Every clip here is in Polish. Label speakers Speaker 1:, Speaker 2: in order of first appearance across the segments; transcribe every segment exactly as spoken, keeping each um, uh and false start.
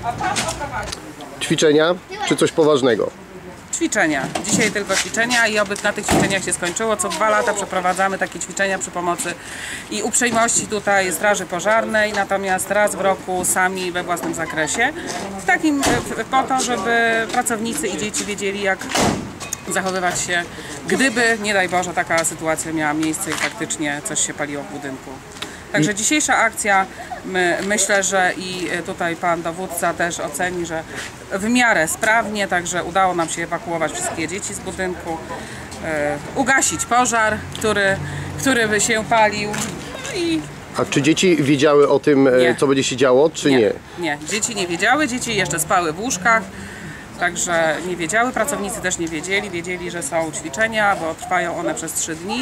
Speaker 1: Ćwiczenia czy coś poważnego?
Speaker 2: Ćwiczenia. Dzisiaj tylko ćwiczenia i oby na tych ćwiczeniach się skończyło. Co dwa lata przeprowadzamy takie ćwiczenia przy pomocy i uprzejmości tutaj Straży Pożarnej, natomiast raz w roku sami we własnym zakresie. W takim po to, żeby pracownicy i dzieci wiedzieli, jak zachowywać się, gdyby, nie daj Boże, taka sytuacja miała miejsce i faktycznie coś się paliło w budynku. Także dzisiejsza akcja, my, myślę, że i tutaj pan dowódca też oceni, że w miarę sprawnie, także udało nam się ewakuować wszystkie dzieci z budynku, e, ugasić pożar, który, który by się palił. I
Speaker 1: A czy dzieci wiedziały o tym,
Speaker 2: nie.
Speaker 1: co będzie się działo, czy nie?
Speaker 2: Nie, nie, dzieci nie wiedziały, dzieci jeszcze spały w łóżkach. Także nie wiedziały, pracownicy też nie wiedzieli, wiedzieli, że są ćwiczenia, bo trwają one przez trzy dni,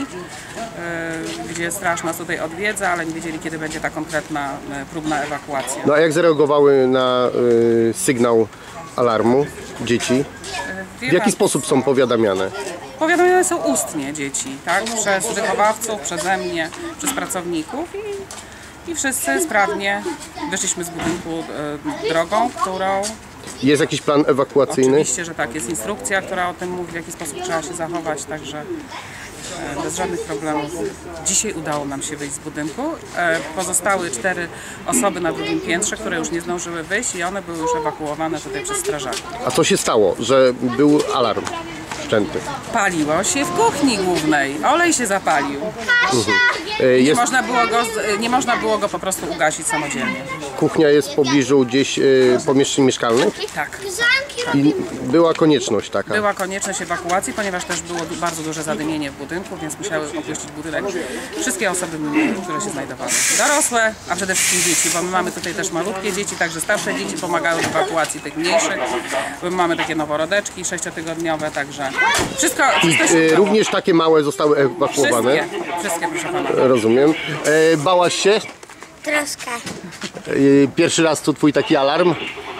Speaker 2: yy, gdzie straż nas tutaj odwiedza, ale nie wiedzieli, kiedy będzie ta konkretna, yy, próbna ewakuacja.
Speaker 1: No a jak zareagowały na y, sygnał alarmu dzieci?
Speaker 2: Wie
Speaker 1: W jaki
Speaker 2: pan,
Speaker 1: sposób są powiadamiane?
Speaker 2: Powiadomione są ustnie dzieci, tak? Przez wychowawców, przeze mnie, przez pracowników i, i wszyscy sprawnie wyszliśmy z budynku yy, drogą, którą...
Speaker 1: Jest jakiś plan ewakuacyjny?
Speaker 2: Oczywiście, że tak. Jest instrukcja, która o tym mówi, w jaki sposób trzeba się zachować, także bez żadnych problemów. Dzisiaj udało nam się wyjść z budynku. Pozostały cztery osoby na drugim piętrze, które już nie zdążyły wyjść i one były już ewakuowane tutaj przez strażaków.
Speaker 1: A co się stało, że był alarm wszczęty?
Speaker 2: Paliło się w kuchni głównej. Olej się zapalił.
Speaker 1: Mhm.
Speaker 2: Nie,
Speaker 1: Jest,
Speaker 2: można było go, nie można było go po prostu ugasić samodzielnie.
Speaker 1: kuchnia jest w pobliżu gdzieś y, pomieszczeń mieszkalnych
Speaker 2: Tak.
Speaker 1: i była konieczność taka.
Speaker 2: Była konieczność ewakuacji, ponieważ też było du bardzo duże zadymienie w budynku, więc musiały opuścić budynek wszystkie osoby, które się znajdowały. Dorosłe, a przede wszystkim dzieci, bo my mamy tutaj też malutkie dzieci, także starsze dzieci pomagały w ewakuacji tych mniejszych. My mamy takie noworodeczki sześciotygodniowe, także wszystko, wszystko się
Speaker 1: Y,
Speaker 2: udało.
Speaker 1: również takie małe zostały ewakuowane.
Speaker 2: Wszystkie, wszystkie, proszę pana.
Speaker 1: Rozumiem. E, bałaś się?
Speaker 3: Troszkę.
Speaker 1: E, pierwszy raz tu twój taki alarm?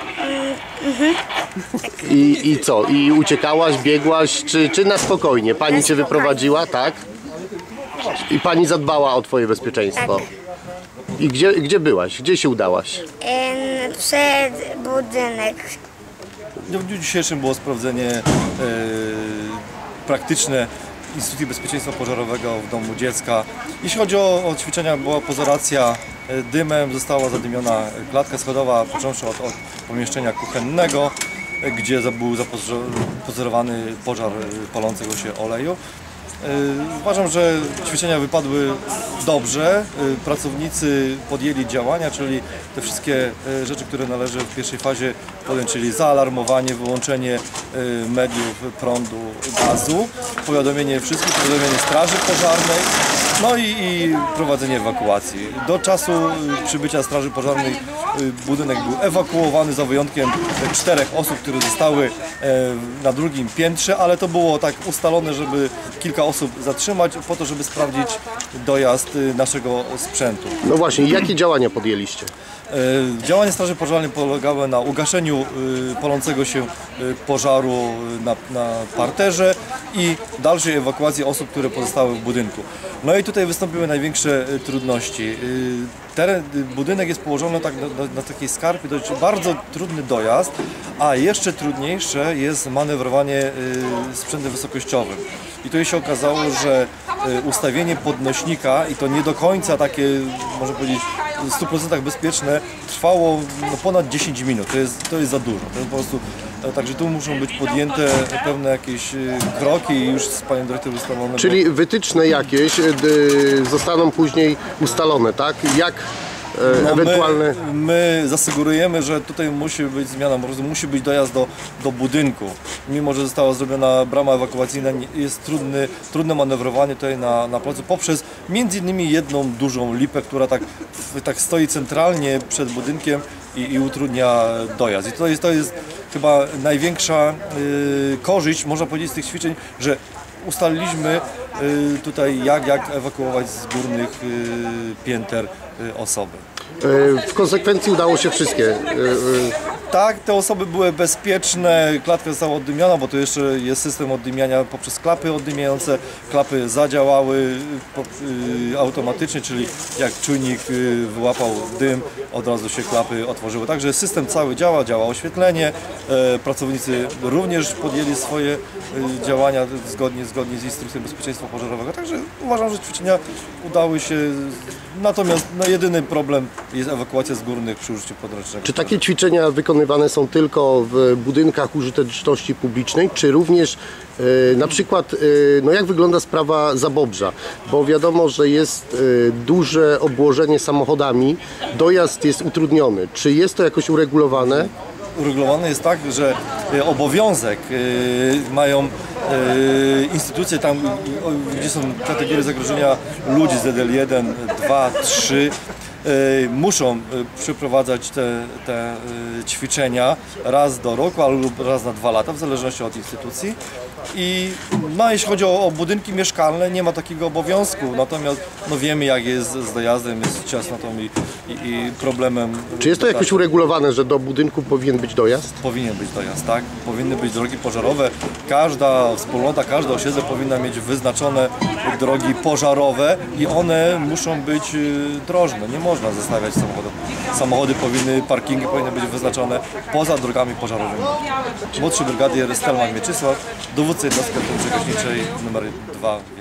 Speaker 1: I, I co? I uciekałaś, biegłaś, czy, czy na spokojnie? Pani cię wyprowadziła, tak? I pani zadbała o twoje bezpieczeństwo.
Speaker 3: Tak.
Speaker 1: I gdzie, gdzie byłaś? Gdzie się udałaś?
Speaker 3: Ym, przed budynek.
Speaker 4: W dniu dzisiejszym było sprawdzenie e, praktyczne Instytucji Bezpieczeństwa Pożarowego w domu dziecka. Jeśli chodzi o, o ćwiczenia, była pozoracja e, dymem, została zadymiona klatka schodowa, począwszy od, od pomieszczenia kuchennego, e, gdzie za, był zapozorowany pożar e, palącego się oleju. E, uważam, że ćwiczenia wypadły dobrze, e, pracownicy podjęli działania, czyli te wszystkie e, rzeczy, które należy w pierwszej fazie podjąć, czyli zaalarmowanie, wyłączenie e, mediów, prądu, gazu, powiadomienie wszystkich, powiadomienie straży pożarnej, no i, i prowadzenie ewakuacji. Do czasu przybycia straży pożarnej budynek był ewakuowany za wyjątkiem czterech osób, które zostały e, na drugim piętrze, ale to było tak ustalone, żeby kilka osób zatrzymać po to, żeby sprawdzić dojazd naszego sprzętu.
Speaker 1: No właśnie, jakie działania podjęliście?
Speaker 4: E, Działania Straży Pożarnej polegały na ugaszeniu e, palącego się e, pożaru na, na parterze i dalszej ewakuacji osób, które pozostały w budynku. No i tutaj wystąpiły największe e, trudności. E, Teren, budynek jest położony tak na, na, na takiej skarpie, dość bardzo trudny dojazd, a jeszcze trudniejsze jest manewrowanie y, sprzętem wysokościowym. I tutaj się okazało, że y, ustawienie podnośnika, i to nie do końca takie, można powiedzieć, w stu procentach bezpieczne, trwało no, ponad dziesięć minut. To jest, to jest za dużo. To jest po prostu, także tu muszą być podjęte pewne jakieś y, kroki i już z panią dyrektor ustalone.
Speaker 1: Czyli wytyczne jakieś y, zostaną później ustalone, tak? Jak e,
Speaker 4: No
Speaker 1: ewentualne...
Speaker 4: my, my zasygurujemy, że tutaj musi być zmiana, po prostu musi być dojazd do, do budynku. Mimo że została zrobiona brama ewakuacyjna, jest trudny, trudne manewrowanie tutaj na, na placu poprzez między innymi jedną dużą lipę, która tak, tak stoi centralnie przed budynkiem i, i utrudnia dojazd. I to jest, to jest chyba największa y, korzyść, można powiedzieć, z tych ćwiczeń, że ustaliliśmy y, tutaj jak, jak ewakuować z górnych y, pięter y, osoby.
Speaker 1: E, w konsekwencji udało się wszystkie e, e,
Speaker 4: Tak, te osoby były bezpieczne, klatka została oddymiona, bo tu jeszcze jest system oddymiania poprzez klapy oddymiające. Klapy zadziałały po, y, automatycznie, czyli jak czujnik y, wyłapał dym, od razu się klapy otworzyły. Także system cały działa, działa oświetlenie. E, pracownicy również podjęli swoje y, działania zgodnie, zgodnie z instrukcją bezpieczeństwa pożarowego. Także uważam, że ćwiczenia udały się. Natomiast no, jedyny problem jest ewakuacja z górnych przy użyciu podręcznego.
Speaker 1: Czy takie ćwiczenia wykonywane są tylko w budynkach użyteczności publicznej, czy również e, na przykład, e, no jak wygląda sprawa Zabobrza? Bo wiadomo, że jest e, duże obłożenie samochodami, dojazd jest utrudniony. Czy jest to jakoś uregulowane?
Speaker 4: Uregulowane jest tak, że e, obowiązek e, mają e, instytucje tam, e, gdzie są kategorie zagrożenia ludzi Z L jeden, dwa, trzy. E, muszą e, przeprowadzać te, te e, ćwiczenia raz do roku albo raz na dwa lata, w zależności od instytucji. I no, jeśli chodzi o, o budynki mieszkalne, nie ma takiego obowiązku, natomiast no, wiemy, jak jest z dojazdem, jest ciasnotą i, i, i problemem.
Speaker 1: Czy jest to jakoś uregulowane, że do budynku powinien być dojazd?
Speaker 4: Powinien być dojazd, tak? Powinny być drogi pożarowe. Każda wspólnota, każde osiedle powinna mieć wyznaczone drogi pożarowe i one muszą być y, drożne. Nie można zostawiać samochodów. Samochody powinny, parkingi powinny być wyznaczone poza drogami pożarowymi. Młodszy brygadier Stelman Mieczysław, dowódca jednostki przekaźniczej numer dwa.